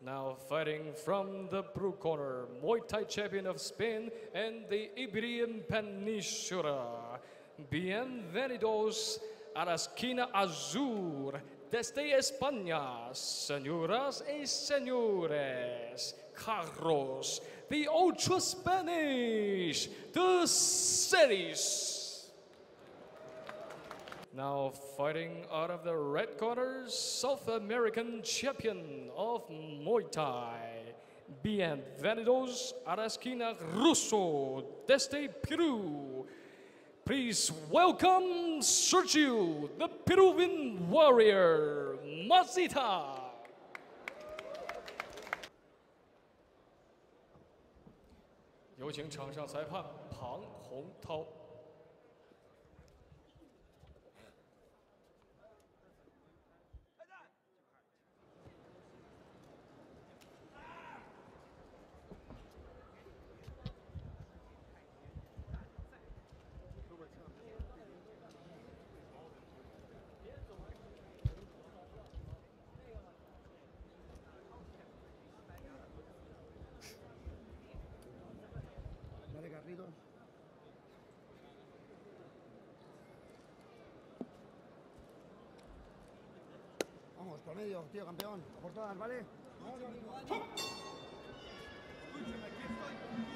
Now fighting from the blue corner, Muay Thai champion of Spain and the Iberian Peninsula. Bienvenidos a la esquina azul desde España, señoras y señores. Carlos, the Ultra Spanish, the Celis. Now fighting out of the red corner, South American champion of Muay Thai. Bienvenidos a la esquina ruso desde Peru. Please welcome Sergio, the Peruvian warrior, Mazzetti. 有请场上裁判庞洪涛。 Dale, Carlitos. Vamos, por medio, tío campeón. A por todas, ¿vale? Vamos, escúchame, aquí estoy.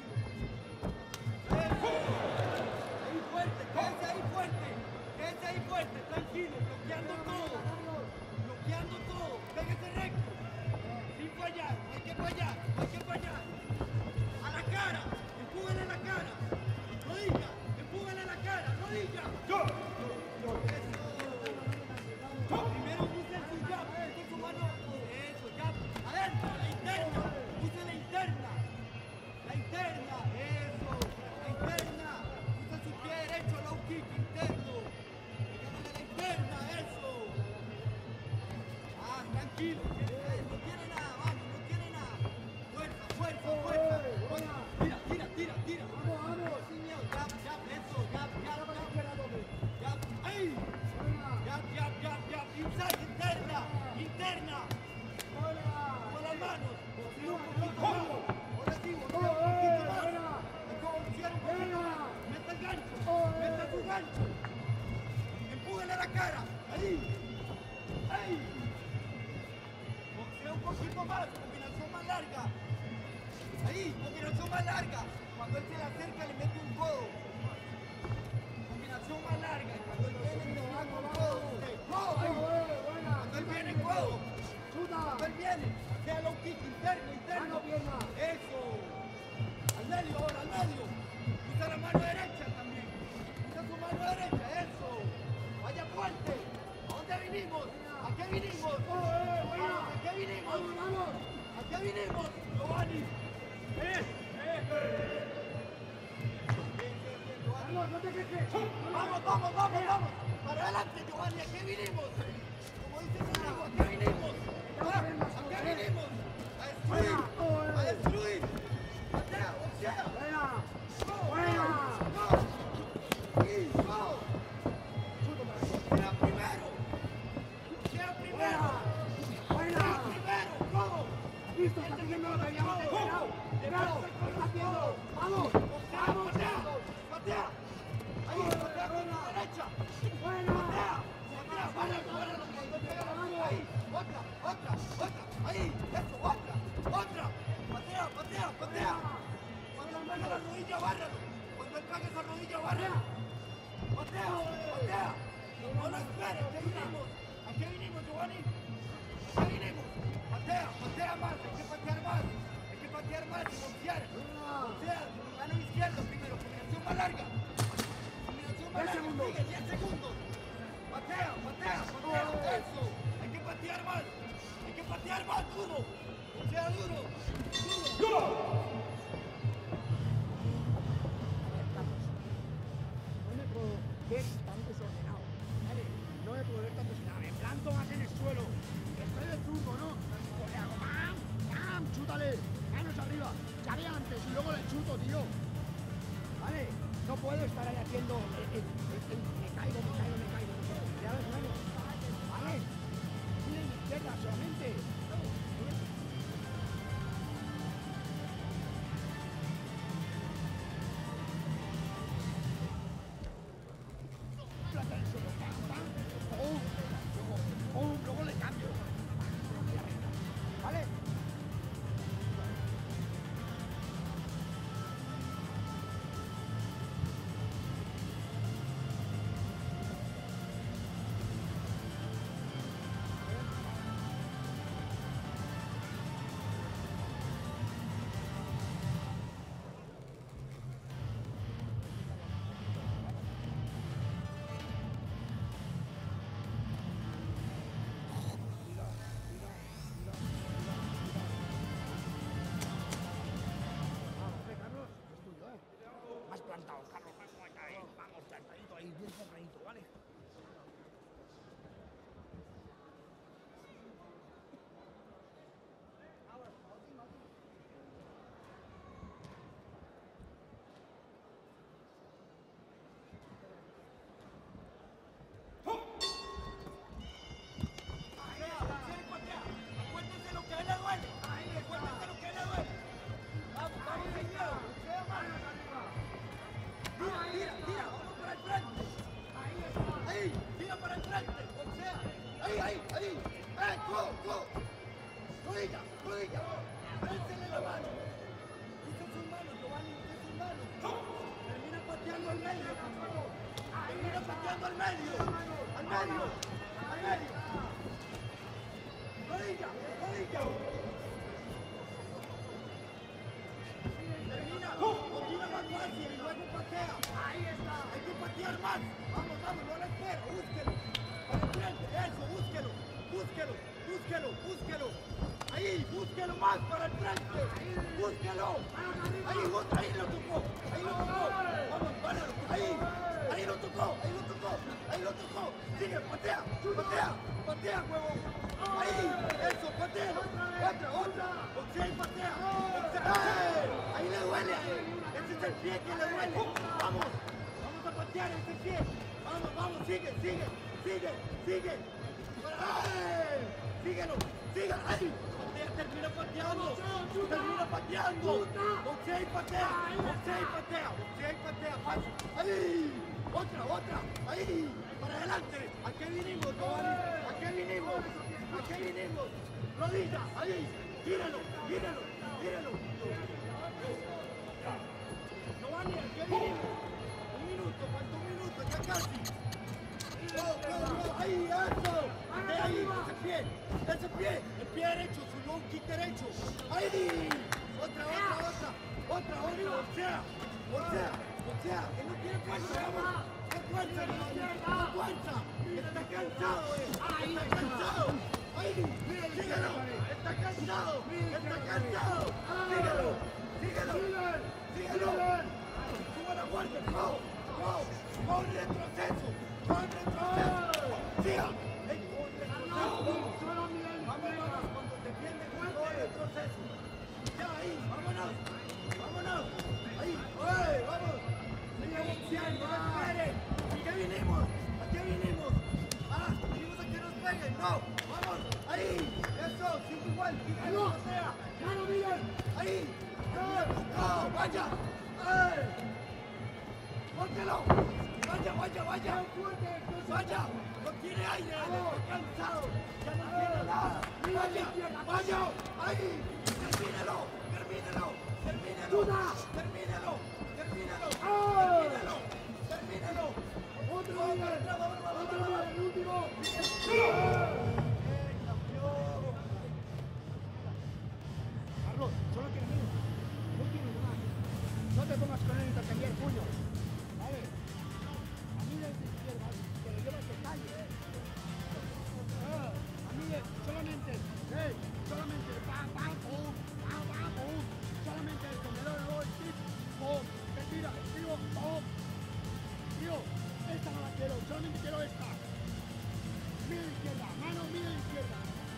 Ahí fuerte, quédese ahí fuerte. Quédese ahí fuerte, tranquilo, bloqueando todo. Bloqueando todo. Pégese recto. Sin fallar, no hay que fallar, no hay que fallar. A la cara, empújale a la cara. Rodilla, empújale a la cara, rodilla. Eso. Primero use su jab, use su mano. Eso, jab. Adentro, la interna. Use la interna. La interna, eso. La interna. Use su pie derecho, low kick interno. Pégale la interna, eso. Ah, tranquilo. No tiene nada, vamos, no tiene nada. Fuerza, fuerza, fuerza. Tira, tira, tira, tira. Vamos, vamos. Sin miedo. Jab, jab, eso. Jab, jab, jab. Jab, ahí. Jab, jab, jab, jab. Inside, interna. Interna. Con las manos. Sí, un poquito más. Ahora sí, un poquito más. Hay que boxear un poquito más. Meta el gancho. Meta tu gancho. Empújale a la cara. Ahí. Ahí. Boxea un poquito más. Combinación más larga. Ahí, combinación más larga. Cuando él se le acerca le mete un codo. Combinación más larga. Y cuando él viene le mete un codo. Ahí. Cuando él viene, codo. Cuando él viene, sea low kick interno, interno. Eso. Al medio ahora, al medio. Usa la mano derecha también. Usa su mano derecha, eso. Vaya fuerte. ¿A dónde vinimos? ¿A qué vinimos? ¿A qué vinimos? ¿A qué vinimos? Giovanni. Vamos, no te quejes. Vamos, vamos, vamos, vamos. Para adelante, Giovanni, ¿a qué vinimos? Como dice el amigo, ¿a qué vinimos? ¿A qué vinimos? A destruir, a destruir. Boxea, boxea. Buena. Go. Y go. Boxea primero. Boxea primero. Boxea primero, go. Listo, está siguiendo lo que habíamos entrenado. Vamos, patea, patea, patea. Ahí, patea con la derecha. Patea, patea, bárralo. Ahí, otra. Ahí, eso, otra. Patea, patea, patea. Cuando él pegue la rodilla, bárralo. Cuando él pegue esa rodilla, bárralo. Patea, patea. No lo esperes, ¿qué vinimos? ¿A qué vinimos, Giovanni? ¿A qué vinimos? Patea, patea más, hay que patear más. Hay que patear más y boxear. Boxear, mano izquierda primero, combinación más larga. Combinación más larga, sigue, 10 segundos. Patea, patea, patea, eso. Hay que patear más, duro. Boxea duro, duro. No me puedo ver tan desordenado, ¿vale? No me puedo ver tan desordenado. Me planto más en el suelo. Estoy de zurdo, ¿no? Le hago ¡pam! ¡pam! ¡Chútale! Manos arriba. Llave antes y luego le chuto, tío. ¿Vale? No puedo estar ahí haciendo me caigo. Ya ves, ¿vale? Mira mi izquierda solamente. ahí. Go. Rodilla. Alícele la mano. Usa sus manos, Giovanni, usa sus manos. Termina pateando al medio. Termina pateando al medio. Al medio. Rodilla. Termina, continúa más fácil y luego patea. Ahí está. Hay que patear más. Vamos, no la espero. Búsquelo. Para el frente, eso, búsquelo. Ahí, búsquelo más para el frente. Búsquelo. Ahí lo tocó. Vamos, páralo. Ahí lo tocó. Sigue, patea, huevo. Ahí, eso, patea. Otra. Boxea y patea. Ahí le duele. Ese es el pie que le duele. Vamos a patear ese pie. Vamos, sigue. Síguelo. Ahí. Termina pateando. Boxea y patea. Fácil. Ahí. Otra. Ahí. Para adelante. ¿A qué vinimos, Giovanni? Rodilla. Ahí. Gíralo. Giovanni, ¿a qué vinimos? ¿Cuántos minutos? Ya casi. Go. Ahí, eso. De ahí, ese pie. El pie derecho, su low kick derecho. Ahí. Otra. Boxea. Que no tiene fuerza, vamos. No fuerza. Está cansado, Está cansado. Ahí. Síguelo. Está cansado. Síguelo. Suba la guardia. Go. Retroceso. Siga. Vamos, cuando defiende, go retroceso. Ya, ahí, vámonos. Ahí, vamos. Sigue boxeando, no espere. ¿A qué vinimos? Vinimos a que nos peguen. No, vamos. Ahí, eso, sigue igual. Ahí. No, vaya. Póntelo. Vaya. No tiene aire, está cansado. Ya no tiene nada. Vaya. Ahí. Termínalo. Otro nivel, el último. Carlos, solo tienes uno. No tienes más. No te pongas con él y intercambiar puños. Vale. A mí desde izquierda, que lo llevas de calle. A mí solamente pum. Solamente esto, me doy luego el tip, pum. Respira, estiro, pum. Tío, esta no la quiero, solamente quiero esta. Mira a la izquierda, mano, mira a la izquierda.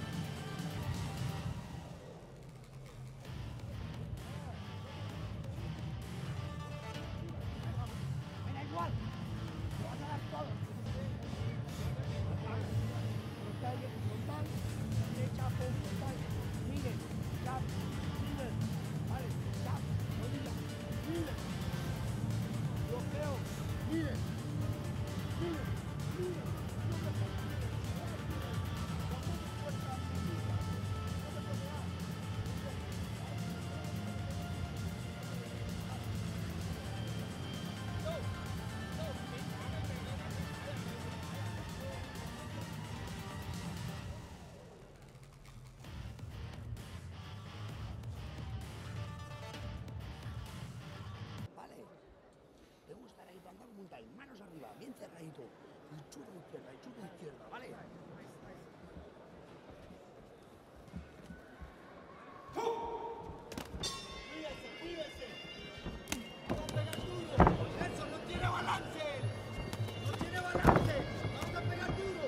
Me da igual, lo vas a dar todo. Frontal, derecha, frontal, mire, jab, mire, vale, jab, rodilla, mire, bloqueo, mire. Manos arriba, bien cerradito. Y chuta izquierda, ¿vale? Cuídese. Vamos a pegar duro. Eso, no tiene balance. Vamos a pegar duro.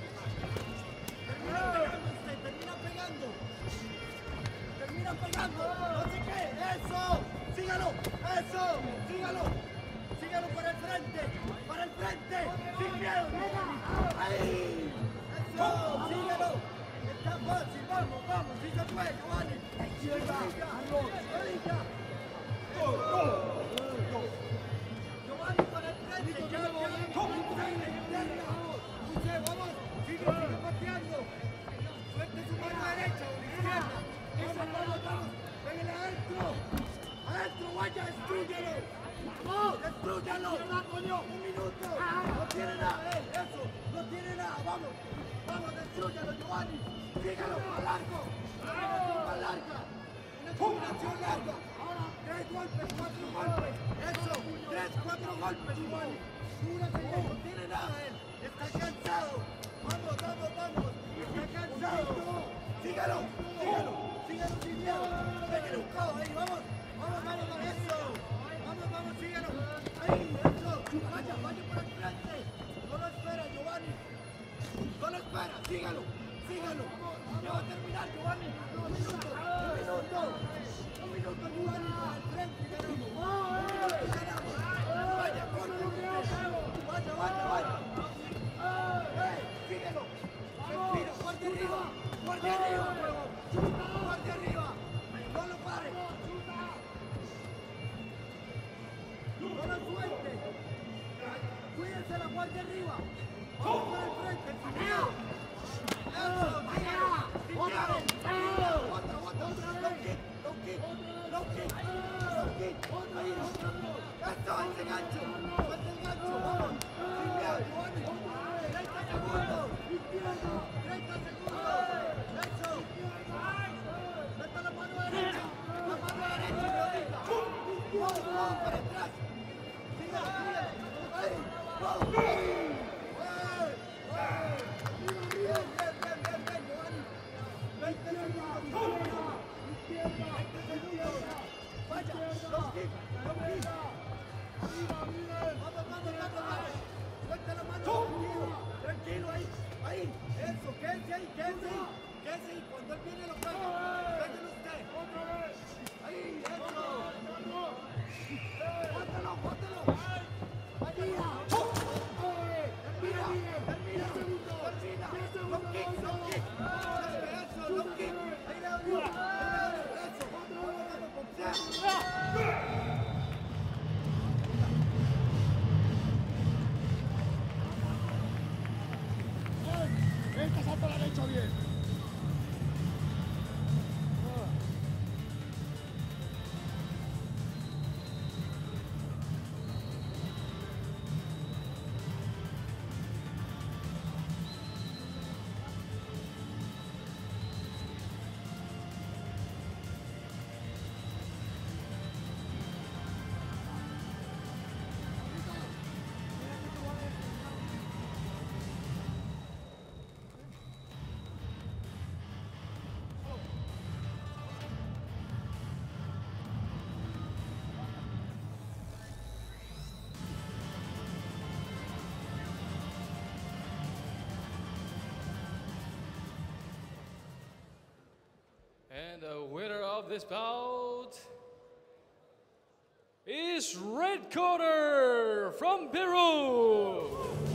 Termina pegando. No sé qué. Eso. Sígalo. Sígalo para el frente, sin miedo. Ahí. Vamos, destruyalo, Giovanni. Sígalo, más largo. Más larga. Una combinación larga. Ahora, 3 golpes, 4 golpes. Eso, 3, 4 golpes, Giovanni. Una señal, no tiene nada él. Está cansado. Vamos, vamos, vamos. Está cansado. Sígalo, sígalo. Sígalo sin miedo. Déjale un cabo ahí, vamos. Vamos, vamos, vamos. Eso. Vamos, vamos, sígalo. Ahí, eso. Vaya, vaya por el frente. No lo espera, Giovanni. No lo espera, sígalo. Sígalo. Ya va a terminar, Giovanni. Un minuto, Giovanni, por el frente. Ganamos. Ganamos. Vaya, corre. Vaya, vaya, vaya. Síguelo. Respira, guardia arriba. Guardia arriba. Guardia arriba. No lo pare. No lo suelte. Cuídense la guardia arriba. Vamos por el frente. Eso, síguelo. Otra vez. Otra. Low kick. Ahí. Eso, ese gancho. Vamos. Sin miedo, Giovanni. 30 segundos. 30 segundos. Eso. Meta la mano derecha. La mano derecha, Leonita. Vamos para atrás. Síguelo. Ahí. Vamos. Bien, Giovanni. 20 segundos. 20 segundos. Vaya. Low kick. Vamos. Suelta la mano. Tranquilo ahí. Eso, quédense ahí. Cuando él viene lo pega. Pégale usted. Ahí, eso. Bótalo. Termina. Low kick. Eso, low kick. Ahí le doy. Eso. Este salto lo han hecho bien. And the winner of this bout is Red Corner from Peru.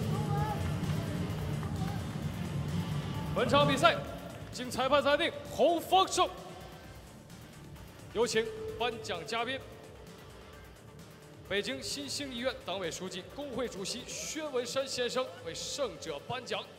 本场比赛经裁判裁定红方胜。有请颁奖嘉宾，北京新兴医院党委书记、工会主席薛文山先生为胜者颁奖。